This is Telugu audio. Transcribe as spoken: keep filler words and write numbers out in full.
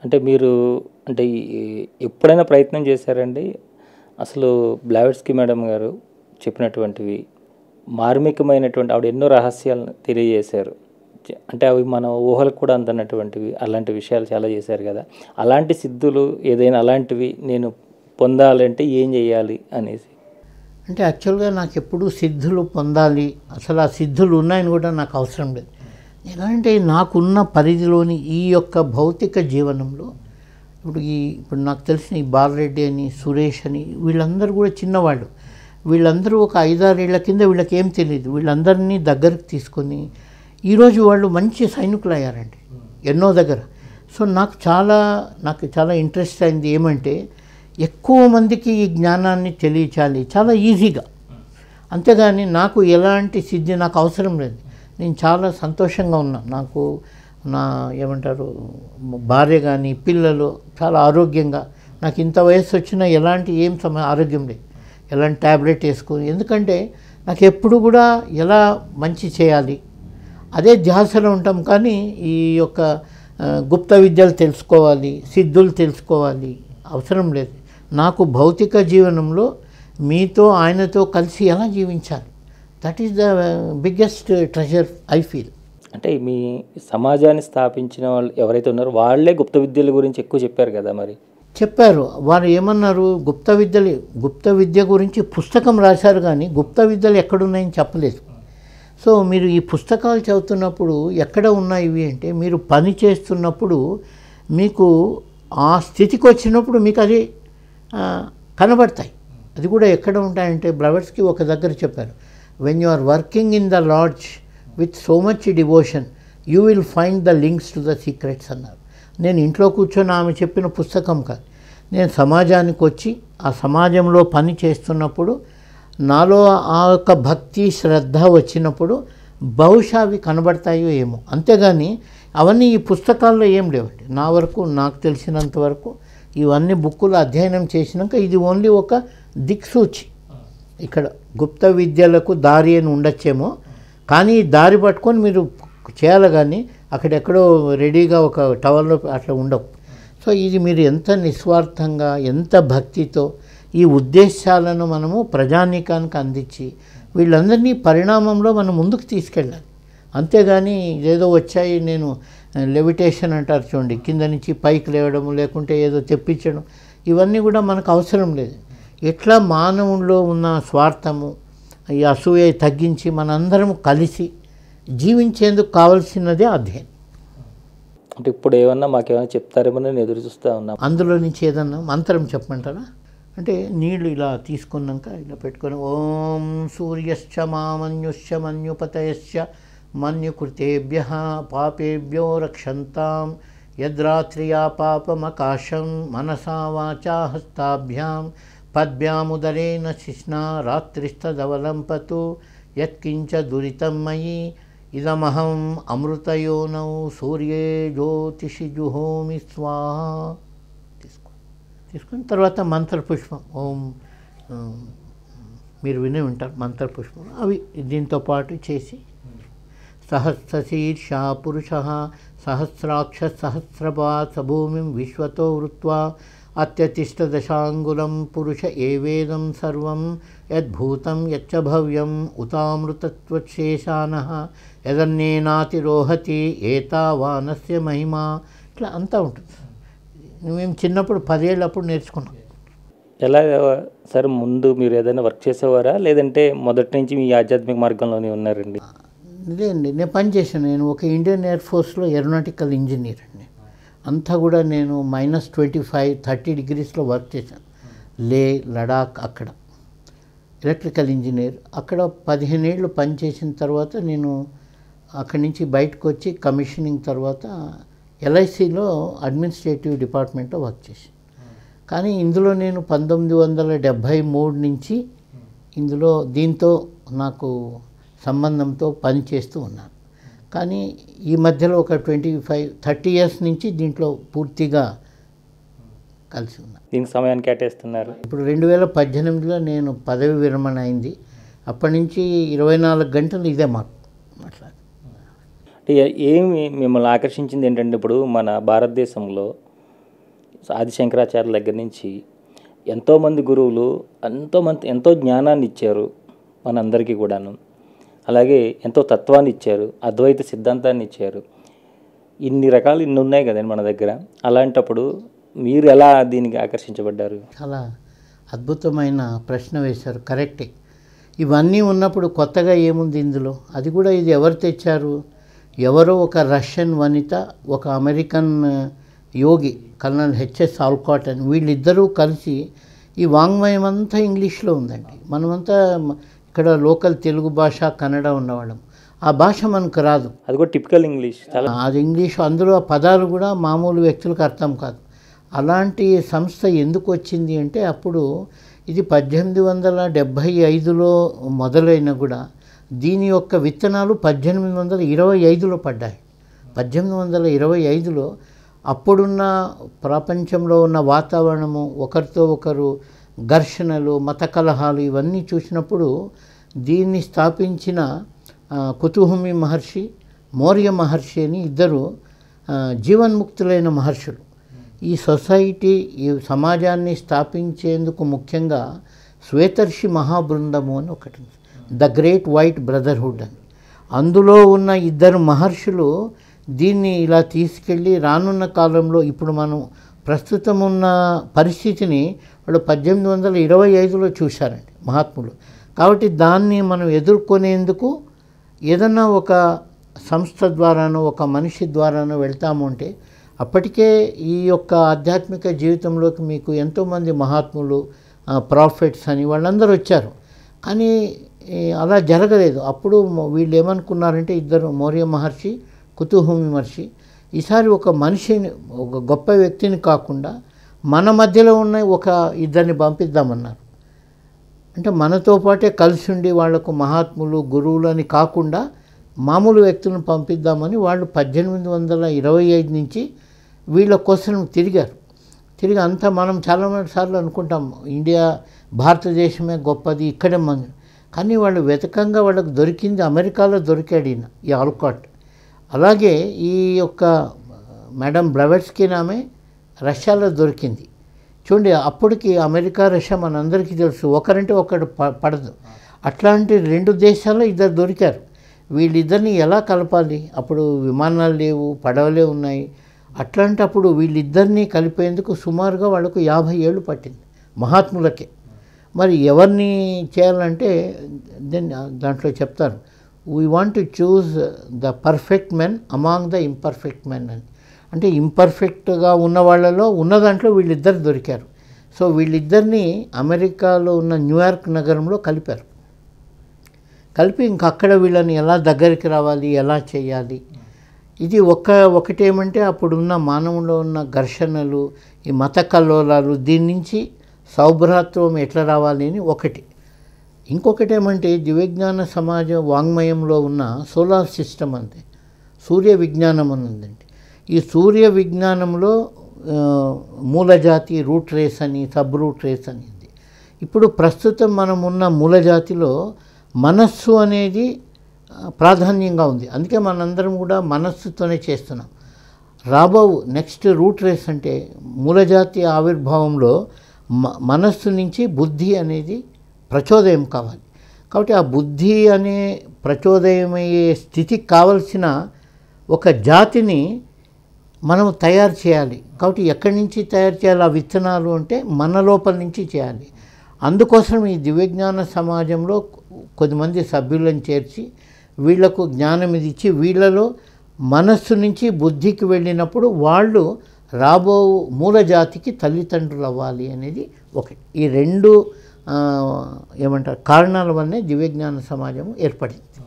అంటే మీరు అంటే ఎప్పుడైనా ప్రయత్నం చేశారండి? అసలు బ్లావెట్స్కి మేడం గారు చెప్పినటువంటివి మార్మికమైనటువంటి ఆవిడ ఎన్నో రహస్యాలను తెలియజేశారు. అంటే అవి మన ఊహలకు కూడా అందనటువంటివి అలాంటి విషయాలు చాలా చేశారు కదా! అలాంటి సిద్ధులు ఏదైనా అలాంటివి నేను పొందాలంటే ఏం చేయాలి అనేసి? అంటే యాక్చువల్గా నాకు ఎప్పుడు సిద్ధులు పొందాలి, అసలు ఆ సిద్ధులు ఉన్నాయని కూడా నాకు అవసరం లేదు. ఎలా అంటే నాకున్న పరిధిలోని ఈ యొక్క భౌతిక జీవనంలో ఇప్పుడు ఈ ఇప్పుడు నాకు తెలిసిన ఈ బాలరెడ్డి అని, సురేష్ అని వీళ్ళందరూ కూడా చిన్నవాళ్ళు. వీళ్ళందరూ ఒక ఐదారేళ్ల కింద వీళ్ళకి ఏం తెలియదు. వీళ్ళందరినీ దగ్గరకు తీసుకొని ఈరోజు వాళ్ళు మంచి సైనికులు అయ్యారండి ఎన్నో దగ్గర. సో నాకు చాలా నాకు చాలా ఇంట్రెస్ట్ అయింది ఏమంటే ఎక్కువ మందికి ఈ జ్ఞానాన్ని తెలియచాలి చాలా ఈజీగా. అంతేగాని నాకు ఎలాంటి సిద్ధి నాకు అవసరం లేదు. నేను చాలా సంతోషంగా ఉన్నా. నాకు నా ఏమంటారు భార్య కానీ పిల్లలు చాలా ఆరోగ్యంగా, నాకు ఇంత వయసు వచ్చినా ఎలాంటి ఏం సమ ఆరోగ్యం లేదు, ఎలాంటి ట్యాబ్లెట్ వేసుకొని. ఎందుకంటే నాకు ఎప్పుడు కూడా ఎలా మంచి చేయాలి అదే ధ్యాసలో ఉంటాం. కానీ ఈ యొక్క గుప్త విద్యలు తెలుసుకోవాలి, సిద్ధులు తెలుసుకోవాలి అవసరం లేదు. నాకు భౌతిక జీవనంలో మీతో ఆయనతో కలిసి ఎలా జీవించాలి, that is the biggest treasure I feel. అంటే మీ సమాజాన్ని స్థాపించిన వాళ్ళు ఎవరైతే ఉన్నారో వాళ్ళే గుప్త విద్యల గురించి ఎక్కువ చెప్పారు కదా? మరి చెప్పారు. వారు ఏమన్నారు, గుప్త విద్యలు గుప్త విద్య గురించి పుస్తకం రాశారు కానీ గుప్త విద్యలు ఎక్కడున్నాయని చెప్పలేదు. సో మీరు ఈ పుస్తకాలు చదువుతున్నప్పుడు ఎక్కడ ఉన్నాయి ఇవి అంటే మీరు పని చేస్తున్నప్పుడు మీకు ఆ స్థితికి వచ్చినప్పుడు మీకు అది కనబడతాయి. అది కూడా ఎక్కడ ఉంటాయంటే బ్లవర్స్కి ఒక దగ్గర చెప్పారు, when you are working in the lodge with so much devotion you will find the links to the secrets అన్నారు. నేను ఇంట్లో కూర్చొని ఆమె చెప్పిన పుస్తకం కాదు, నేను సమాజానికి వచ్చి ఆ సమాజంలో పని చేస్తున్నప్పుడు నాలో ఆ యొక్క భక్తి శ్రద్ధ వచ్చినప్పుడు బహుశా అవి కనబడతాయో ఏమో. అంతేగాని అవన్నీ ఈ పుస్తకాల్లో ఏం లేవండి. నా వరకు నాకు తెలిసినంత వరకు ఇవన్నీ బుక్కులు అధ్యయనం చేసినాక ఇది ఓన్లీ ఒక దిక్సూచి. ఇక్కడ గుప్త విద్యలకు దారి అని ఉండొచ్చేమో, కానీ దారి పట్టుకొని మీరు చేయాలి కానీ అక్కడెక్కడో రెడీగా ఒక టవర్లో అట్లా ఉండవు. సో ఇది మీరు ఎంత నిస్వార్థంగా ఎంత భక్తితో ఈ ఉద్దేశాలను మనము ప్రజానీకానికి అందించి వీళ్ళందరినీ పరిణామంలో మనం ముందుకు తీసుకెళ్ళాలి. అంతేగాని ఏదో వచ్చాయి నేను లెవిటేషన్ అంటారు చూడండి, కింద నుంచి పైకి లేవడము లేకుంటే ఏదో తెప్పించడం, ఇవన్నీ కూడా మనకు అవసరం లేదు. ఎట్లా మానవుల్లో ఉన్న స్వార్థము ఈ అసూయ తగ్గించి మనందరం కలిసి జీవించేందుకు కావాల్సినదే అధ్యయనం. అంటే ఇప్పుడు ఏమన్నా మాకేమైనా చెప్తారేమో నేను ఎదురు చూస్తూ ఉన్నా. అందులో నుంచి ఏదన్నా మంత్రం చెప్పమంటారా? అంటే నీళ్ళు ఇలా తీసుకున్నాక ఇలా పెట్టుకొని ఓం సూర్యశ్చ మామన్యుశ్చ మన్యుపతయశ్చ మన్యుకృతేభ్య పాపేభ్యో రక్షంతాం యద్రాత్రియా పాపమకాశం మనసా వాచా హస్తాభ్యాం పద్భ్యాముదరేణ శిష్ణా రాత్రిస్తదవలంపతు యత్కించ దురితం మయి ఇదమహం అమృతయోనౌ సూర్యే జ్యోతిషి జుహోమి స్వాహా. తీసుకో తీసుకున్న తర్వాత మంత్రపుష్పం ఓం మీరు వినే ఉంటారు మంత్రపుష్పం, అవి దీంతో పాటు చేసి సహస్రశీర్ష పురుష సహస్రాక్ష సహస్రపాత్ సభూమిం విశ్వతో వృత్వా అత్యతిష్ట దశాంగులం పురుష ఏవేదం సర్వం యద్భూతం యచ్చ భవ్యం ఉతామృతత్వశేషానః యదన్నేనాతిరోహతి ఏతావానస్య మహిమా. ఇట్లా అంతా ఉంటుంది. మేము చిన్నప్పుడు పదేళ్ళప్పుడు నేర్చుకున్నాం. ఎలా సార్ ముందు మీరు ఏదైనా వర్క్ చేసేవారా లేదంటే మొదటి నుంచి మీ ఆధ్యాత్మిక మార్గంలోనే ఉన్నారండి? లేదండి, నేను పనిచేసాను. నేను ఒక ఇండియన్ ఎయిర్ ఫోర్స్లో ఏరోనాటికల్ ఇంజనీర్ అండి. అంతా కూడా నేను మైనస్ ట్వంటీ ఫైవ్ థర్టీ డిగ్రీస్లో వర్క్ చేశాను. లే లడాక్ అక్కడ ఎలక్ట్రికల్ ఇంజనీర్. అక్కడ పదిహేను ఏళ్ళు పనిచేసిన తర్వాత నేను అక్కడి నుంచి బయటకు వచ్చి కమిషనింగ్ తర్వాత ఎల్ఐసిలో అడ్మినిస్ట్రేటివ్ డిపార్ట్మెంట్లో వర్క్ చేశాను. కానీ ఇందులో నేను పంతొమ్మిది వందల డెబ్భై మూడు నుంచి ఇందులో దీంతో నాకు సంబంధంతో పనిచేస్తూ ఉన్నాను. కానీ ఈ మధ్యలో ఒక ట్వంటీ ఫైవ్ థర్టీ ఇయర్స్ నుంచి దీంట్లో పూర్తిగా కలిసి ఉన్నాను. దీనికి సమయాన్ని కేటాయిస్తున్నారు. ఇప్పుడు రెండు వేల పద్దెనిమిదిలో నేను పదవి విరమణ అయింది. అప్పటి నుంచి ఇరవై నాలుగు గంటలు ఇదే మాకు మాట్లాడు. అంటే ఏమి మిమ్మల్ని ఆకర్షించింది ఏంటంటే ఇప్పుడు మన భారతదేశంలో ఆదిశంకరాచార్యుల దగ్గర నుంచి ఎంతోమంది గురువులు ఎంతోమంది ఎంతో జ్ఞానాన్ని ఇచ్చారు మనందరికీ కూడాను. అలాగే ఎంతో తత్వాన్ని ఇచ్చారు, అద్వైత సిద్ధాంతాన్ని ఇచ్చారు. ఇన్ని రకాలు ఇన్ని ఉన్నాయి కదండి మన దగ్గర. అలాంటప్పుడు మీరు ఎలా దీనికి ఆకర్షించబడ్డారు? చాలా అద్భుతమైన ప్రశ్న వేశారు, కరెక్టే. ఇవన్నీ ఉన్నప్పుడు కొత్తగా ఏముంది ఇందులో? అది కూడా ఇది ఎవరు తెచ్చారు? ఎవరో ఒక రష్యన్ వనిత, ఒక అమెరికన్ యోగి కర్నల్ హెచ్ఎస్ ఆల్కాట్ అని, వీళ్ళిద్దరూ కలిసి ఈ వాంగ్మయం అంతా ఇంగ్లీష్లో ఉందండి. మనమంతా ఇక్కడ లోకల్ తెలుగు భాష, కన్నడ ఉన్నవాళ్ళం. ఆ భాష మనకు రాదు, అది కూడా టిపికల్ ఇంగ్లీష్, చాలా అది ఇంగ్లీష్. అందులో ఆ పదాలు కూడా మామూలు వ్యక్తులకు అర్థం కాదు. అలాంటి సంస్థ ఎందుకు వచ్చింది అంటే, అప్పుడు ఇది పద్దెనిమిది వందల డెబ్భై ఐదులో మొదలైన కూడా దీని యొక్క విత్తనాలు పద్దెనిమిది వందల ఇరవై ఐదులో పడ్డాయి. పద్దెనిమిది వందల ఇరవై ఐదులో అప్పుడున్న ప్రపంచంలో ఉన్న వాతావరణము, ఒకరితో ఒకరు ఘర్షణలు, మత కలహాలు ఇవన్నీ చూసినప్పుడు దీన్ని స్థాపించిన కుతుహుమి మహర్షి, మౌర్య మహర్షి అని ఇద్దరు జీవన్ముక్తులైన మహర్షులు ఈ సొసైటీ, ఈ సమాజాన్ని స్థాపించేందుకు ముఖ్యంగా శ్వేతర్షి మహాబృందము అని ఒకటి, ద గ్రేట్ వైట్ బ్రదర్హుడ్ అని. అందులో ఉన్న ఇద్దరు మహర్షులు దీన్ని ఇలా తీసుకెళ్ళి రానున్న కాలంలో ఇప్పుడు మనం ప్రస్తుతం ఉన్న పరిస్థితిని వాళ్ళు పద్దెనిమిది వందల ఇరవై ఐదులో చూశారండి మహాత్ములు. కాబట్టి దాన్ని మనం ఎదుర్కొనేందుకు ఏదన్నా ఒక సంస్థ ద్వారానో ఒక మనిషి ద్వారానో వెళ్తాము అంటే, అప్పటికే ఈ యొక్క ఆధ్యాత్మిక జీవితంలోకి మీకు ఎంతోమంది మహాత్ములు, ప్రాఫిట్స్ అని వాళ్ళందరూ వచ్చారు. కానీ అలా జరగలేదు. అప్పుడు వీళ్ళు ఏమనుకున్నారంటే, ఇద్దరు మౌర్య మహర్షి, కుతుహుమి మహర్షి, ఈసారి ఒక మనిషిని, ఒక గొప్ప వ్యక్తిని కాకుండా మన మధ్యలో ఉన్న ఒక ఇద్దరిని పంపిద్దామన్నారు. అంటే మనతో పాటే కలిసి ఉండి వాళ్లకు మహాత్ములు, గురువులు అని కాకుండా మామూలు వ్యక్తులను పంపిద్దామని వాళ్ళు పద్దెనిమిది వందల ఇరవై ఐదు నుంచి వీళ్ళ కోసం తిరిగారు. తిరిగి అంతా మనం చాలా సార్లు అనుకుంటాం ఇండియా, భారతదేశమే గొప్పది, ఇక్కడే మంది. కానీ వాళ్ళు వెతకంగా వాళ్ళకు దొరికింది అమెరికాలో దొరికాడు ఈయన, ఈ ఆల్కాట్. అలాగే ఈ యొక్క మేడం బ్లవెట్స్కీ ఆమె రష్యాలో దొరికింది. చూడండి, అప్పటికి అమెరికా, రష్యా మనందరికీ తెలుసు, ఒకరంటే ఒకడు ప పడదు అట్లాంటి రెండు దేశాల్లో ఇద్దరు దొరికారు. వీళ్ళిద్దరిని ఎలా కలపాలి? అప్పుడు విమానాలు లేవు, పడవలే ఉన్నాయి. అట్లాంటప్పుడు వీళ్ళిద్దరినీ కలిపేందుకు సుమారుగా వాళ్ళకు యాభై ఏళ్ళు పట్టింది మహాత్ములకే. మరి ఎవరిని చేయాలంటే దెన్ దాంట్లో చెప్తారు, we want to choose the perfect men among the imperfect men అని. అంటే ఇంపర్ఫెక్ట్గా ఉన్న వాళ్ళలో ఉన్న దాంట్లో వీళ్ళిద్దరు దొరికారు. సో వీళ్ళిద్దరిని అమెరికాలో ఉన్న న్యూయార్క్ నగరంలో కలిపారు. కలిపి ఇంక అక్కడ వీళ్ళని ఎలా దగ్గరికి రావాలి, ఎలా చేయాలి, ఇది ఒక ఒకటేమంటే అప్పుడున్న మానవులో ఉన్న ఘర్షణలు, ఈ మత కల్లోలాలు, దీని నుంచి సౌభ్రాత్వం ఎట్లా రావాలి అని ఒకటి. ఇంకొకటి ఏమంటే దివ్యజ్ఞాన సమాజం వాంగ్మయంలో ఉన్న సోలార్ సిస్టమ్ అంతే, సూర్య విజ్ఞానం అని ఉందండి. ఈ సూర్య విజ్ఞానంలో మూలజాతి, రూట్ రేస్ అని, సబ్ రూట్ రేస్ అని ఉంది. ఇప్పుడు ప్రస్తుతం మనం ఉన్న మూలజాతిలో మనస్సు అనేది ప్రాధాన్యంగా ఉంది. అందుకే మనందరం కూడా మనస్సుతోనే చేస్తున్నాం. రాబో నెక్స్ట్ రూట్ రేస్ అంటే మూలజాతి ఆవిర్భావంలో మ మనస్సు నుంచి బుద్ధి అనేది ప్రచోదయం కావాలి. కాబట్టి ఆ బుద్ధి అనే ప్రచోదయమయ్యే స్థితికి కావలసిన ఒక జాతిని మనం తయారు చేయాలి. కాబట్టి ఎక్కడి నుంచి తయారు చేయాలి ఆ విత్తనాలు అంటే మన లోపల నుంచి చేయాలి. అందుకోసం ఈ దివ్యజ్ఞాన సమాజంలో కొద్దిమంది సభ్యులను చేర్చి వీళ్లకు జ్ఞానం ఇది ఇచ్చి, వీళ్ళలో మనస్సు నుంచి బుద్ధికి వెళ్ళినప్పుడు వాళ్ళు రాబో మూలజాతికి తల్లిదండ్రులు అవ్వాలి అనేది ఒకటి. ఈ రెండు ఏమంటారు కారణాల వల్లనే దివ్యజ్ఞాన సమాజం ఏర్పడింది.